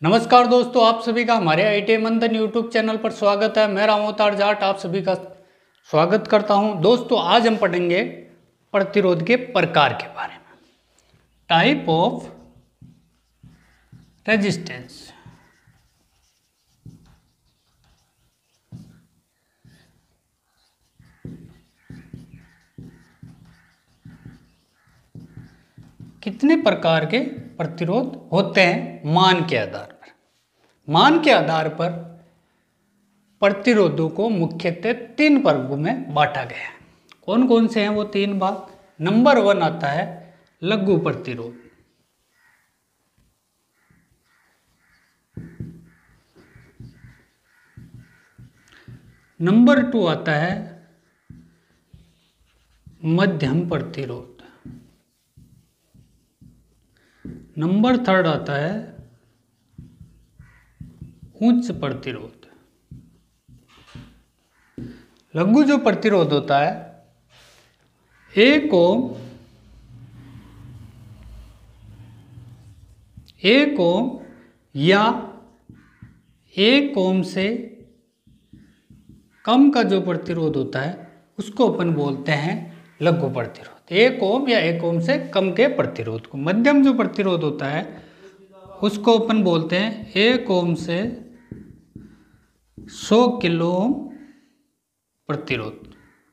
नमस्कार दोस्तों, आप सभी का हमारे IIT मंथन यूट्यूब चैनल पर स्वागत है। मैं रामोतार जाट आप सभी का स्वागत करता हूं। दोस्तों, आज हम पढ़ेंगे प्रतिरोध के प्रकार के बारे में। Type of resistance. कितने प्रकार के प्रतिरोध होते हैं मान के आधार पर। मान के आधार पर प्रतिरोधों को मुख्यतः 3 वर्गों में बांटा गया है। कौन कौन से हैं वो 3 भाग? नंबर 1 आता है लघु प्रतिरोध। नंबर 2 आता है मध्यम प्रतिरोध। नंबर 3 आता है उच्च प्रतिरोध। लघु जो प्रतिरोध होता है 1 ओम या 1 ओम से कम का जो प्रतिरोध होता है उसको अपन बोलते हैं लघु प्रतिरोध। 1 ओम या 1 ओम से कम के प्रतिरोध को। मध्यम जो प्रतिरोध होता है उसको अपन बोलते हैं 1 ओम से 100 किलो ओम प्रतिरोध।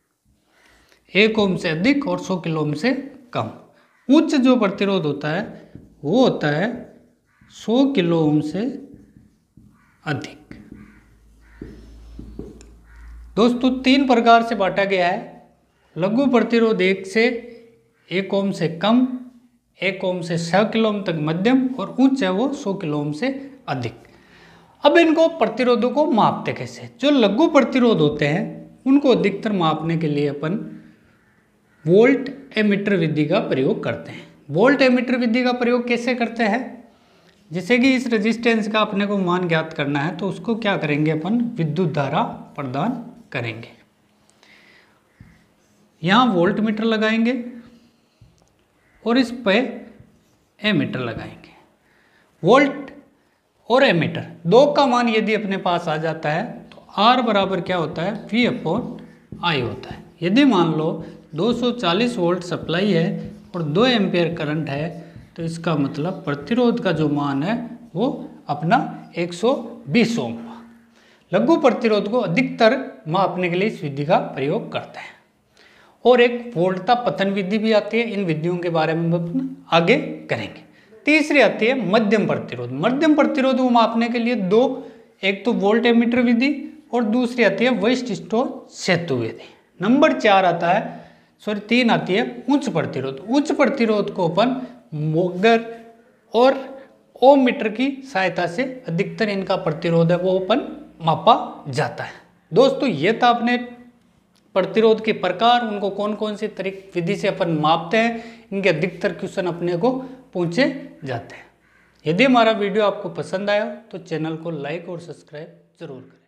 1 ओम से अधिक और 100 किलो ओम से कम। उच्च जो प्रतिरोध होता है वो होता है 100 किलो ओम से अधिक। दोस्तों, 3 प्रकार से बांटा गया है। लघु प्रतिरोध 1 ओम से कम, 1 ओम से 100 किलो ओम तक मध्यम, और उच्च है वो 100 किलो ओम से अधिक। अब इनको प्रतिरोधों को मापते कैसे? जो लघु प्रतिरोध होते हैं उनको अधिकतर मापने के लिए अपन वोल्ट एमीटर विधि का प्रयोग करते हैं। वोल्ट एमीटर विधि का प्रयोग कैसे करते हैं? जैसे कि इस रेजिस्टेंस का अपने को मान ज्ञात करना है तो उसको क्या करेंगे अपन? विद्युत धारा प्रदान करेंगे। यहाँ वोल्ट मीटर लगाएंगे और इस पे एमीटर लगाएंगे। वोल्ट और एमीटर 2 का मान यदि अपने पास आ जाता है तो R बराबर क्या होता है? V/I होता है। यदि मान लो 240 वोल्ट सप्लाई है और 2 एम्पियर करंट है तो इसका मतलब प्रतिरोध का जो मान है वो अपना 120 ओम। लघु प्रतिरोध को अधिकतर मापने के लिए इस विधि का प्रयोग करते हैं। और एक वोल्टता पतन विधि भी आती है। इन विधियों के बारे में हम आगे करेंगे। तीसरी आती है मध्यम प्रतिरोध। मध्यम प्रतिरोध को मापने के लिए 2, एक तो वोल्ट एमीटर विधि और दूसरी आती है वेस्ट-स्टोन सेतु विधि। नंबर 3 आती है उच्च प्रतिरोध। उच्च प्रतिरोध को अपन मोगर और ओम मीटर की सहायता से अधिकतर इनका प्रतिरोध है वो अपन मापा जाता है। दोस्तों, ये था अपने प्रतिरोध के प्रकार, उनको कौन कौन से तरीके विधि से अपन मापते हैं। इनके अधिकतर क्वेश्चन अपने को पूछे जाते हैं। यदि हमारा वीडियो आपको पसंद आया तो चैनल को लाइक और सब्सक्राइब जरूर करें।